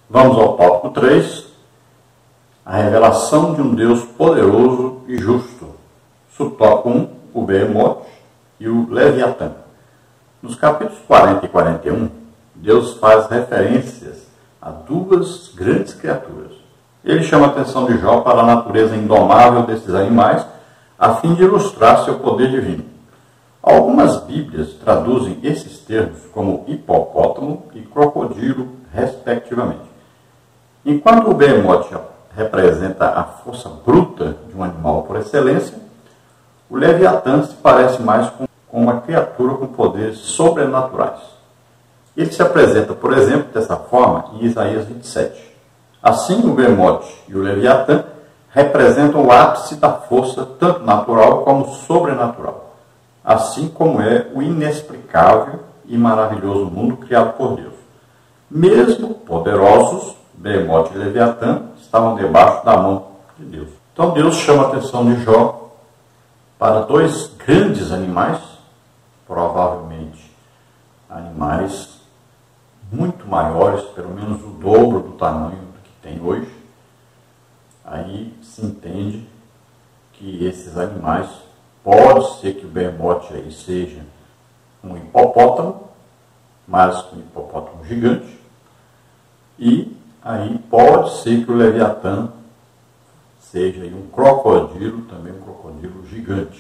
Vamos ao tópico 3, a revelação de um Deus poderoso e justo. Subtópico 1, o Behemoth e o Leviatã. Nos capítulos 40 e 41, Deus faz referências a duas grandes criaturas. Ele chama a atenção de Jó para a natureza indomável desses animais, a fim de ilustrar seu poder divino. Algumas Bíblias traduzem esses termos como hipopótamo e crocodilo, respectivamente. Enquanto o Behemoth representa a força bruta de um animal por excelência, o Leviatã se parece mais com uma criatura com poderes sobrenaturais. Ele se apresenta, por exemplo, dessa forma em Isaías 27. Assim, o Behemoth e o Leviatã representam o ápice da força, tanto natural como sobrenatural, assim como é o inexplicável e maravilhoso mundo criado por Deus. Mesmo poderosos, Behemoth e Leviatã estavam debaixo da mão de Deus. Então Deus chama a atenção de Jó para dois grandes animais, provavelmente animais muito maiores, pelo menos o dobro do tamanho do que tem hoje. Aí se entende que esses animais, pode ser que o Behemoth aí seja um hipopótamo, mas um hipopótamo gigante, e aí pode ser que o Leviatã seja aí um crocodilo, também um crocodilo gigante.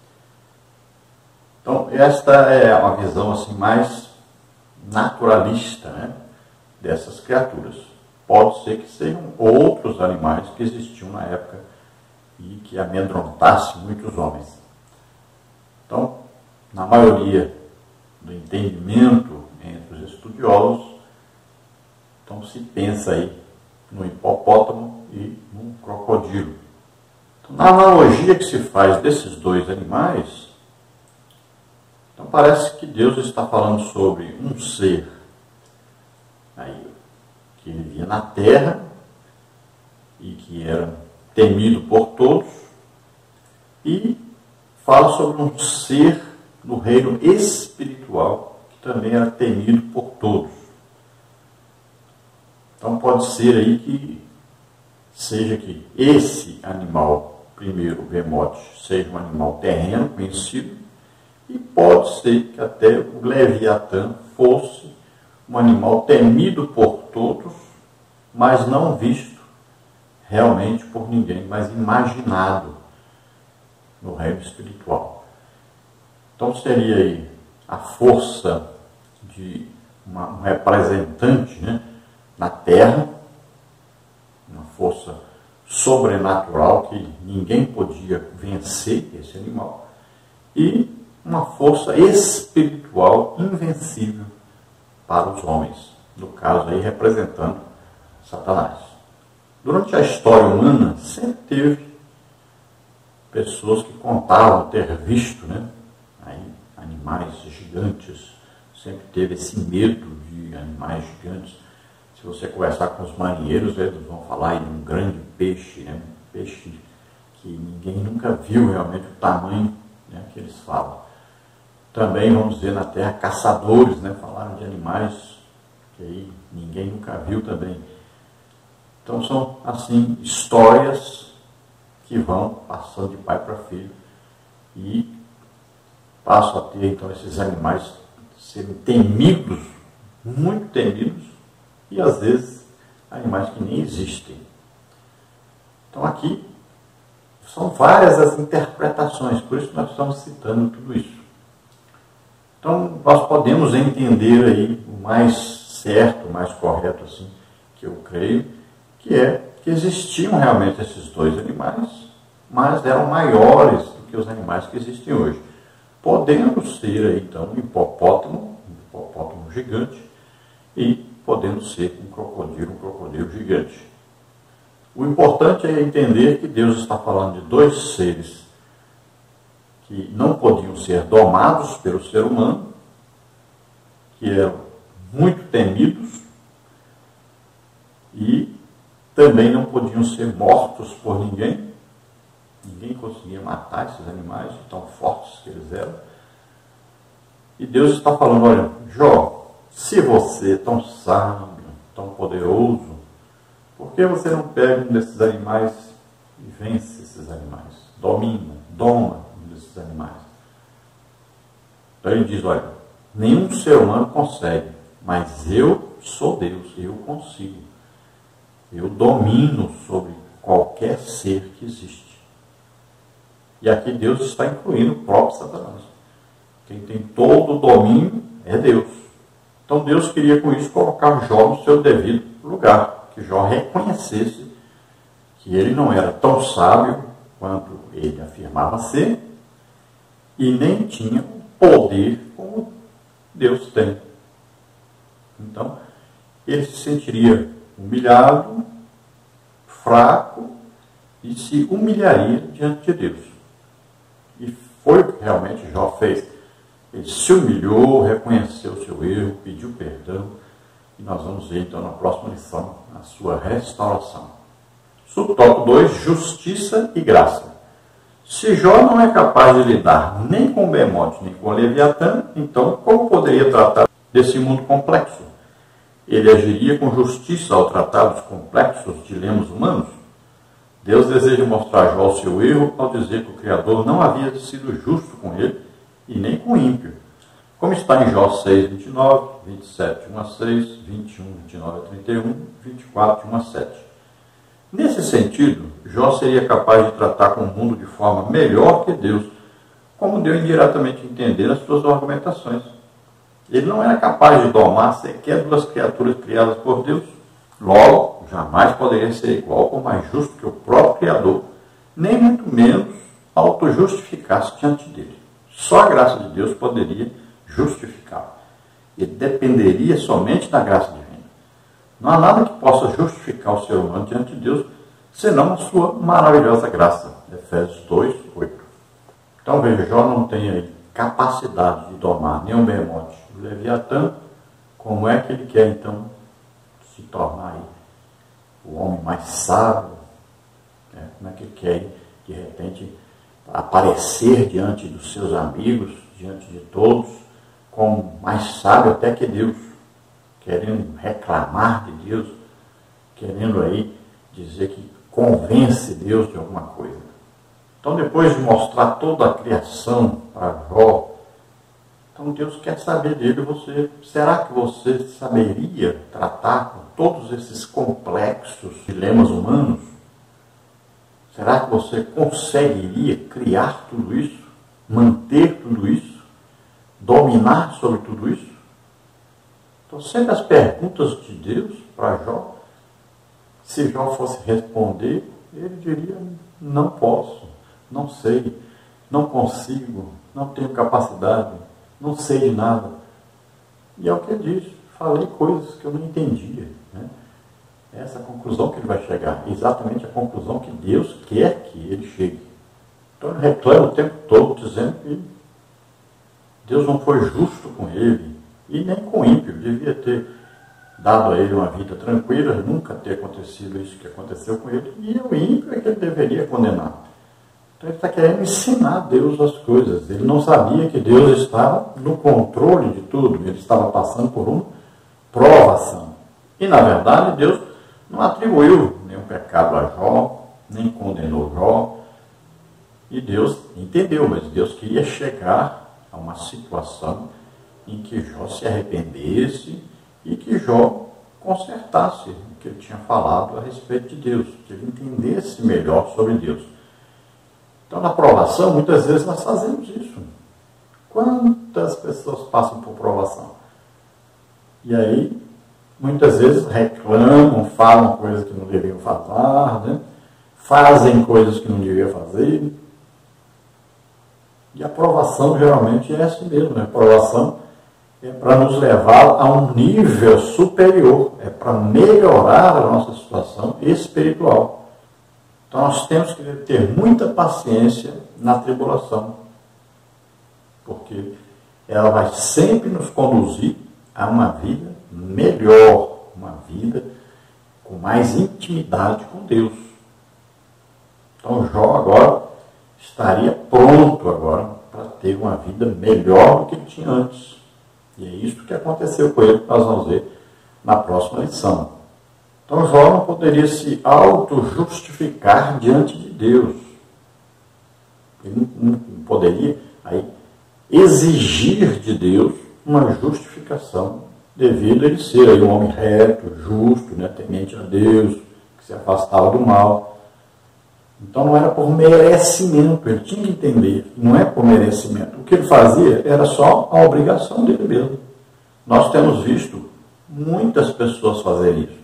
Então, esta é uma visão assim, mais naturalista, né, dessas criaturas. Pode ser que sejam outros animais que existiam na época e que amedrontassem muitos homens. Então, na maioria do entendimento entre os estudiosos, então se pensa aí no hipopótamo e no crocodilo. Então, na analogia que se faz desses dois animais, então parece que Deus está falando sobre um ser aí, que vivia na terra e que era temido por todos, e fala sobre um ser no reino espiritual que também era temido por todos. Então pode ser aí que seja que esse animal, primeiro o Behemoth, seja um animal terreno conhecido, e pode ser que até o Leviatã fosse um animal temido por todos, mas não visto realmente por ninguém, mas imaginado no reino espiritual. Então seria aí a força de um representante, né, na terra, uma força sobrenatural que ninguém podia vencer esse animal, e uma força espiritual invencível para os homens, no caso aí representando Satanás. Durante a história humana sempre teve pessoas que contavam ter visto, né, aí, animais gigantes, sempre teve esse medo de animais gigantes. Se você conversar com os marinheiros, eles vão falar de um grande peixe, né, um peixe que ninguém nunca viu realmente o tamanho, né, que eles falam. Também, vamos dizer, na terra, caçadores, né, falaram de animais que aí ninguém nunca viu também. Então são, assim, histórias que vão passando de pai para filho e passam a ter, então, esses animais serem temidos, muito temidos, e às vezes animais que nem existem. Então aqui são várias as interpretações, por isso nós estamos citando tudo isso. Então nós podemos entender aí o mais certo, o mais correto, assim, que eu creio, que é que existiam realmente esses dois animais, mas eram maiores do que os animais que existem hoje. Podendo ser aí, então, um hipopótamo gigante, e podendo ser um crocodilo gigante. O importante é entender que Deus está falando de dois seres que não podiam ser domados pelo ser humano, que eram muito temidos e também não podiam ser mortos por ninguém. Ninguém conseguia matar esses animais, tão fortes que eles eram. E Deus está falando, olha, Jó, se você, tão sábio, tão poderoso, por que você não pega um desses animais e vence esses animais? Doma um desses animais. Então ele diz, olha, nenhum ser humano consegue, mas eu sou Deus, eu consigo. Eu domino sobre qualquer ser que existe. E aqui Deus está incluindo o próprio Satanás. Quem tem todo o domínio é Deus. Então Deus queria com isso colocar Jó no seu devido lugar, que Jó reconhecesse que ele não era tão sábio quanto ele afirmava ser e nem tinha o poder como Deus tem. Então, ele se sentiria humilhado, fraco e se humilharia diante de Deus. E foi o que realmente Jó fez. Ele se humilhou, reconheceu o seu erro, pediu perdão. E nós vamos ver então na próxima lição a sua restauração. Subtópico 2, justiça e graça. Se Jó não é capaz de lidar nem com Bemote, nem com Leviatã, então como poderia tratar desse mundo complexo? Ele agiria com justiça ao tratar dos complexos dilemas humanos? Deus deseja mostrar a Jó o seu erro ao dizer que o Criador não havia sido justo com ele e nem com o ímpio. Como está em Jó 6, 29, 27, 1 a 6, 21, 29 a 31, 24, 1 a 7. Nesse sentido, Jó seria capaz de tratar com o mundo de forma melhor que Deus, como deu indiretamente a entender nas suas argumentações. Ele não era capaz de domar sequer duas criaturas criadas por Deus. Logo, jamais poderia ser igual ou mais justo que o próprio Criador, nem muito menos auto-justificar-se diante dele. Só a graça de Deus poderia justificá-lo. Ele dependeria somente da graça divina. Não há nada que possa justificar o ser humano diante de Deus, senão a sua maravilhosa graça. Efésios 2, 8. Então veja, Jó não tem aí capacidade de domar nem o Bemote, o Leviatã. Como é que ele quer então se tornar aí o homem mais sábio? Como é que ele quer de repente aparecer diante dos seus amigos, diante de todos, como mais sábio até que Deus, querendo reclamar de Deus, querendo aí dizer que convence Deus de alguma coisa. Então, depois de mostrar toda a criação para Jó, então Deus quer saber dele, será que você saberia tratar com todos esses complexos dilemas humanos? Será que você conseguiria criar tudo isso, manter tudo isso, dominar sobre tudo isso? Então, sempre as perguntas de Deus para Jó, se Jó fosse responder, ele diria, não posso, não sei, não consigo, não tenho capacidade, não sei de nada. E é o que ele diz, falei coisas que eu não entendia. Né? Essa é a conclusão que ele vai chegar, exatamente a conclusão que Deus quer que ele chegue. Então ele reclama o tempo todo, dizendo que Deus não foi justo com ele, e nem com o ímpio. Devia ter dado a ele uma vida tranquila, nunca ter acontecido isso que aconteceu com ele, e o ímpio é que ele deveria condenar. Então ele está querendo ensinar a Deus as coisas. Ele não sabia que Deus estava no controle de tudo, ele estava passando por uma provação. E na verdade Deus não atribuiu nenhum pecado a Jó, nem condenou Jó, e Deus entendeu, mas Deus queria chegar a uma situação em que Jó se arrependesse e que Jó consertasse o que ele tinha falado a respeito de Deus, que ele entendesse melhor sobre Deus. Então, na provação, muitas vezes nós fazemos isso. Quantas pessoas passam por provação? E aí, muitas vezes reclamam, falam coisas que não deveriam falar, né? Fazem coisas que não deveriam fazer. E a provação geralmente é assim mesmo, né? A provação é para nos levar a um nível superior, é para melhorar a nossa situação espiritual. Então nós temos que ter muita paciência na tribulação, porque ela vai sempre nos conduzir a uma vida melhor, uma vida com mais intimidade com Deus. Então Jó agora estaria pronto agora para ter uma vida melhor do que ele tinha antes. E é isso que aconteceu com ele, que nós vamos ver na próxima lição. Então Jó não poderia se auto-justificar diante de Deus. Ele não poderia aí exigir de Deus uma justificação devido a ele ser aí um homem reto, justo, né, temente a Deus, que se afastava do mal. Então não era por merecimento, ele tinha que entender, não é por merecimento. O que ele fazia era só a obrigação dele mesmo. Nós temos visto muitas pessoas fazerem isso.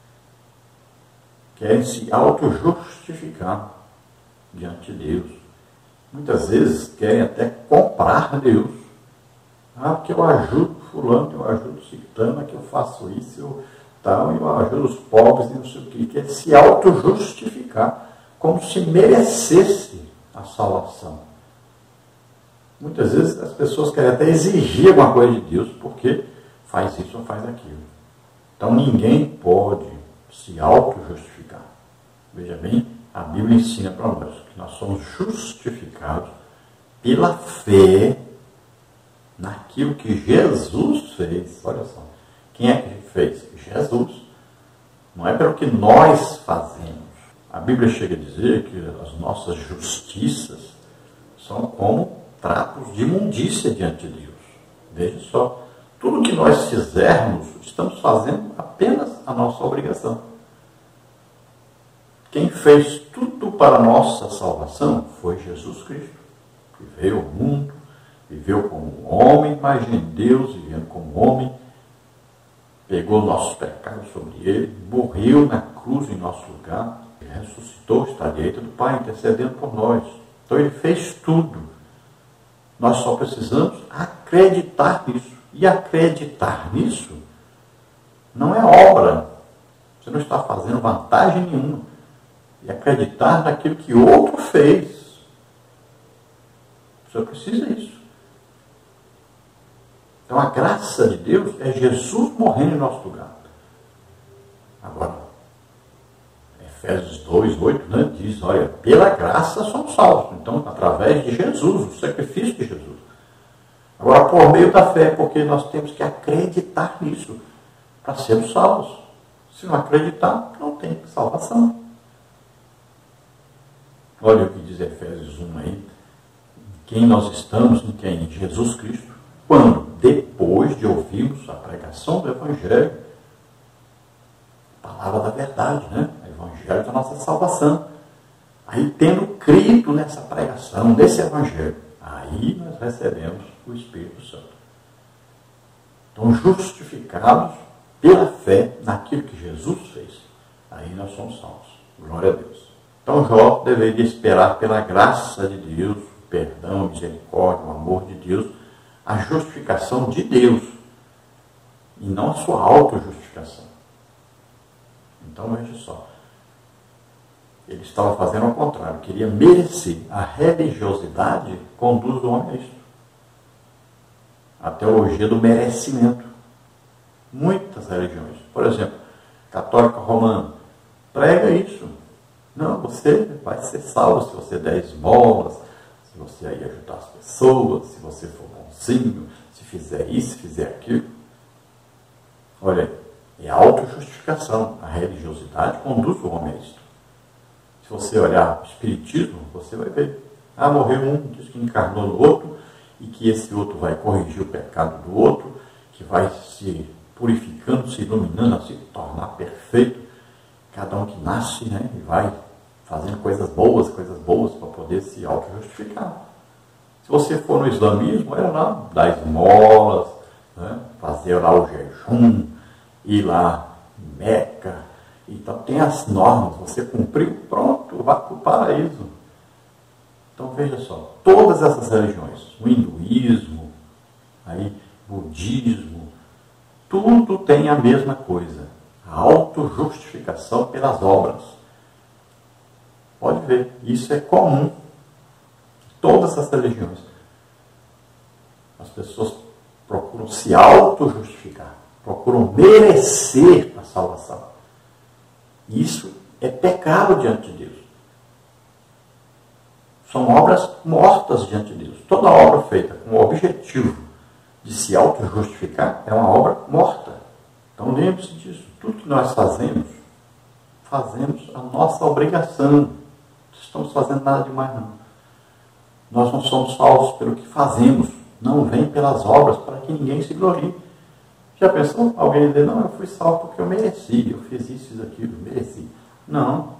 Querem se auto-justificar diante de Deus. Muitas vezes querem até comprar Deus. Ah, porque eu ajudo fulano, eu ajudo ciclano, que eu faço isso, eu ajudo os pobres, não sei o que. Quer se auto-justificar, como se merecesse a salvação. Muitas vezes as pessoas querem até exigir alguma coisa de Deus, porque faz isso ou faz aquilo. Então ninguém pode se auto-justificar. Veja bem, a Bíblia ensina para nós que nós somos justificados pela fé naquilo que Jesus fez. Olha só, quem é que fez? Jesus. Não é pelo que nós fazemos. A Bíblia chega a dizer que as nossas justiças são como trapos de imundícia diante de Deus. Veja só, tudo que nós fizermos, estamos fazendo apenas a nossa obrigação. Quem fez tudo para a nossa salvação foi Jesus Cristo, que veio ao mundo, viveu como homem, imagem de Deus, vivendo como homem, pegou nossos pecados sobre ele, morreu na cruz em nosso lugar, ressuscitou, está à direita do Pai, intercedendo por nós. Então ele fez tudo. Nós só precisamos acreditar nisso. E acreditar nisso não é obra. Você não está fazendo vantagem nenhuma. E acreditar naquilo que outro fez. Você precisa disso. Então a graça de Deus é Jesus morrendo em nosso lugar. Agora, Efésios 2, 8, né, diz, olha, pela graça somos salvos. Então, através de Jesus, o sacrifício de Jesus. Agora, por meio da fé, porque nós temos que acreditar nisso para sermos salvos. Se não acreditar, não tem salvação. Olha o que diz Efésios 1 aí. Quem nós estamos, em quem? Em Jesus Cristo. Quando? Depois de ouvirmos a pregação do Evangelho, a palavra da verdade, né? O Evangelho da nossa salvação. Aí, tendo crido nessa pregação, nesse Evangelho, aí nós recebemos o Espírito Santo. Então, justificados pela fé naquilo que Jesus fez, aí nós somos salvos. Glória a Deus. Então, Jó deveria esperar pela graça de Deus, o perdão, a misericórdia, o amor de Deus, a justificação de Deus, e não a sua auto-justificação. Então, veja só. Ele estava fazendo ao contrário, queria merecer. A religiosidade conduz o homem a isso. A teologia do merecimento. Muitas religiões. Por exemplo, católica romana prega isso. Não, você vai ser salvo se você der esmolas, se você aí ajudar as pessoas, se você for bonzinho, se fizer isso, se fizer aquilo. Olha, é autojustificação. A religiosidade conduz o homem a isso. Se você olhar o Espiritismo, você vai ver. Ah, morreu um, diz que encarnou no outro, e que esse outro vai corrigir o pecado do outro, que vai se purificando, se iluminando, a se tornar perfeito. Cada um que nasce, né, e vai fazendo coisas boas para poder se auto-justificar. Se você for no islamismo, é lá dar esmolas, né, fazer lá o jejum, ir lá em Meca. Então tem as normas, você cumpriu, pronto, vai para o paraíso. Então veja só, todas essas religiões, o hinduísmo, aí, budismo, tudo tem a mesma coisa, a auto-justificação pelas obras. Pode ver, isso é comum em todas as religiões. As pessoas procuram se auto-justificar, procuram merecer a salvação. Isso é pecado diante de Deus. São obras mortas diante de Deus. Toda obra feita com o objetivo de se auto-justificar é uma obra morta. Então lembre-se disso. Tudo que nós fazemos fazemos a nossa obrigação. Não estamos fazendo nada demais, não. Nós não somos salvos pelo que fazemos. Não vem pelas obras para que ninguém se glorie. Já pensou? Alguém dizer, não, eu fui salvo porque eu mereci, eu fiz isso, aquilo, mereci. Não.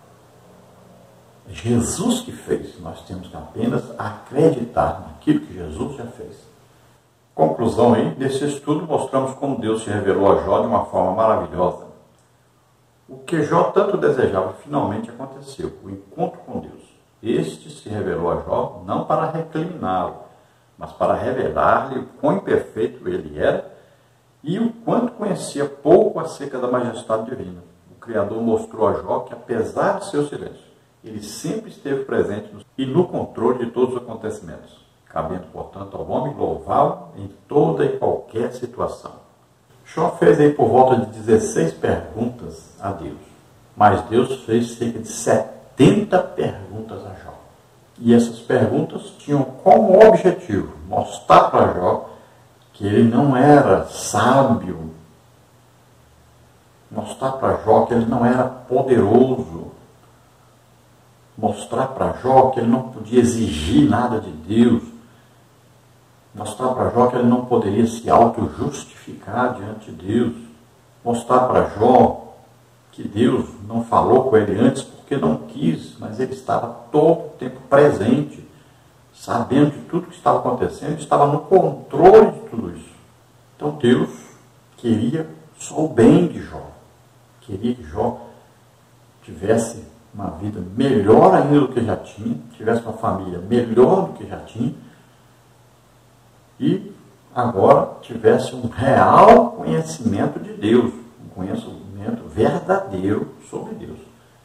É Jesus que fez. Nós temos que apenas acreditar naquilo que Jesus já fez. Conclusão aí, nesse estudo mostramos como Deus se revelou a Jó de uma forma maravilhosa. O que Jó tanto desejava finalmente aconteceu, o encontro com Deus. Este se revelou a Jó não para recriminá-lo, mas para revelar-lhe o quão imperfeito ele era e o quanto conhecia pouco acerca da majestade divina. O Criador mostrou a Jó que, apesar de seu silêncio, ele sempre esteve presente e no controle de todos os acontecimentos, cabendo, portanto, ao homem louvá-lo em toda e qualquer situação. Jó fez aí por volta de 16 perguntas a Deus, mas Deus fez cerca de 70 perguntas a Jó. E essas perguntas tinham como objetivo mostrar para Jó que ele não era sábio, mostrar para Jó que ele não era poderoso, mostrar para Jó que ele não podia exigir nada de Deus, mostrar para Jó que ele não poderia se auto-justificar diante de Deus, mostrar para Jó que Deus não falou com ele antes porque não quis, mas ele estava todo o tempo presente, sabendo de tudo que estava acontecendo, estava no controle de tudo isso. Então Deus queria só o bem de Jó, queria que Jó tivesse uma vida melhor ainda do que já tinha, tivesse uma família melhor do que já tinha, e agora tivesse um real conhecimento de Deus, um conhecimento verdadeiro sobre Deus.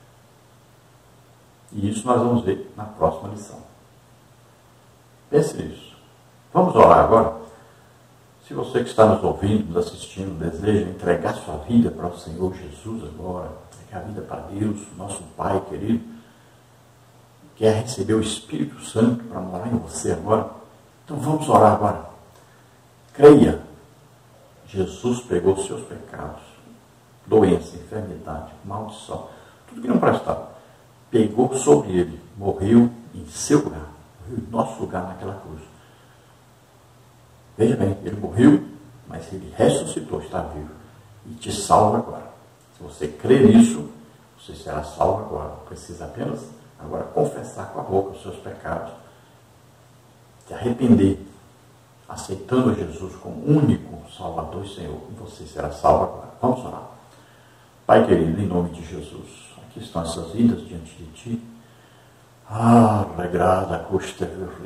E isso nós vamos ver na próxima lição. Pense nisso. Vamos orar agora? Se você que está nos ouvindo, nos assistindo, deseja entregar sua vida para o Senhor Jesus agora, entregar a vida para Deus, nosso Pai querido, quer receber o Espírito Santo para morar em você agora, então vamos orar agora. Creia, Jesus pegou os seus pecados, doença, enfermidade, maldição, tudo que não prestava, pegou sobre ele, morreu em seu lugar, morreu em nosso lugar naquela cruz. Veja bem, ele morreu, mas ele ressuscitou, está vivo e te salva agora. Se você crê nisso, você será salvo agora. Precisa apenas agora confessar com a boca os seus pecados, se arrepender, aceitando Jesus como único Salvador e Senhor, e você será salvo agora. Vamos orar. Pai querido, em nome de Jesus, aqui estão essas vidas diante de Ti. Regrada custa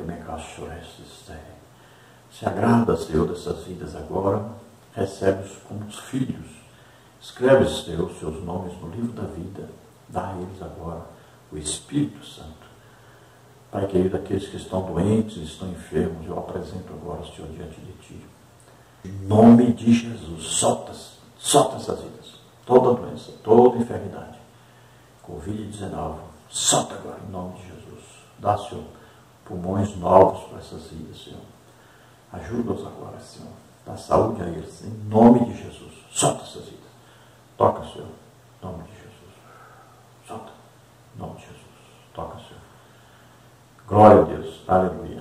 se agrada, Senhor, dessas vidas agora, recebe-os como os filhos. Escreve, Senhor, os seus nomes no livro da vida, dá a eles agora o Espírito Santo. Pai querido, aqueles que estão doentes, estão enfermos, eu apresento agora, Senhor, diante de Ti. Em nome de Jesus, solta essas vidas, toda doença, toda enfermidade, Covid-19, solta agora, em nome de Jesus. Dá, Senhor, pulmões novos para essas vidas, Senhor. Ajuda-os agora, Senhor. Dá saúde a eles, em nome de Jesus. Solta essas vidas. Toca, Senhor, em nome de Jesus. Solta, em nome de Jesus. Toca, Senhor. Glória a Deus. Aleluia.